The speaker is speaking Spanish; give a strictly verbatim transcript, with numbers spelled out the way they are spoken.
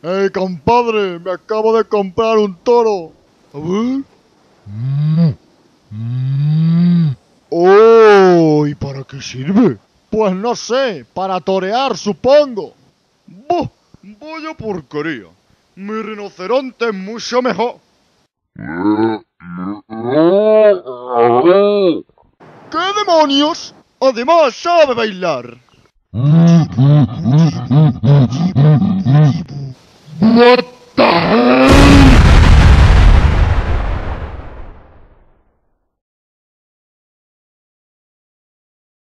¡Eh, compadre! Me acabo de comprar un toro. A ver. ¡Oh! ¿Y para qué sirve? Pues no sé, para torear, supongo. ¡Buh! Vaya porquería. Mi rinoceronte es mucho mejor. ¿Qué demonios? Además sabe bailar. What the hell?